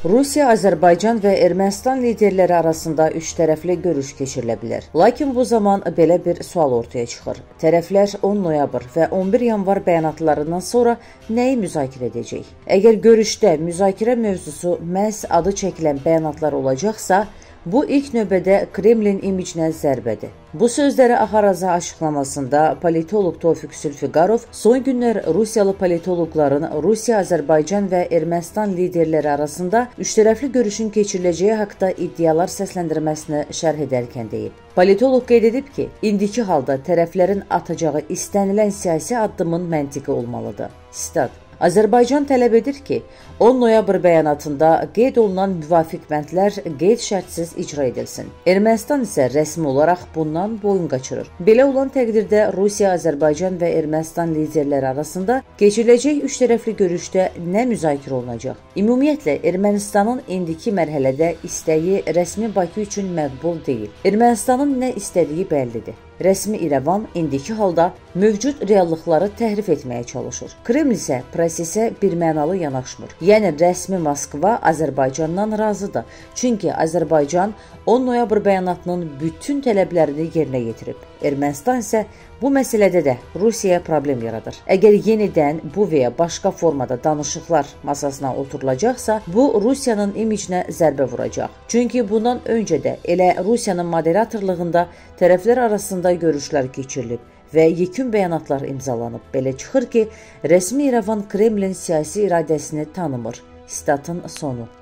Rusiya, Azərbaycan və Ermənistan liderləri arasında üç tərəfli görüş keçirilə bilər. Lakin bu zaman belə bir sual ortaya çıxır. Tərəflər 10 noyabr və 11 yanvar bəyanatlarından sonra nəyi müzakirə edəcək? Əgər görüşdə müzakirə mövzusu məhz adı çəkilən bəyanatlar olacaqsa, bu ilk növbədə Kremlin imicinə zərbədir. Bu sözləri Axaraza açıqlamasında politoloq Tofiq Zülfiqarov son günlər Rusiyalı politoloqların Rusiya, Azərbaycan və Ermənistan liderləri arasında üçtərəfli görüşün keçiriləcəyi haqqında iddialar səsləndirməsini şərh edərkən deyib. Politoloq qeyd edib ki, indiki halda tərəflərin atacağı istənilən siyasi addımın məntiqi olmalıdır. Sitat: Azərbaycan tələb edir ki, 10 noyabr bəyanatında qeyd olunan müvafiq bəndlər qeyd-şərtsiz icra edilsin. Ermənistan isə rəsmi olaraq bundan boyun qaçırır. Belə olan təqdirdə Rusiya, Azərbaycan və Ermənistan liderləri arasında keçiriləcək üçtərəfli görüşdə nə müzakirə olunacaq? Ümumiyyətlə, Ermənistanın indiki mərhələdə istəyi rəsmi Bakı üçün məqbul deyil. Ermənistanın nə istədiyi bəllidir. Rəsmi İrəvan indiki halda mövcud reallıqları təhrif etməyə çalışır. Kreml isə prosesə birmənalı yanaşmır. Yəni rəsmi Moskva Azərbaycandan razıdır. Çünki Azərbaycan 10 noyabr bəyanatının bütün tələblərini yerinə yetirib. Ermənistan isə bu məsələdə də Rusiyaya problem yaradır. Əgər yenidən bu və ya başqa formada danışıqlar masasına oturulacaqsa, bu Rusiyanın imicinə zərbə vuracaq. Çünki bundan öncə də elə Rusiyanın moderatorluğunda tərəflər arasında görüşlər keçirilib və yekun bəyanatlar imzalanıb. Belə çıxır ki, rəsmi İrəvan Kremlin siyasi iradəsini tanımır. Statın sonu.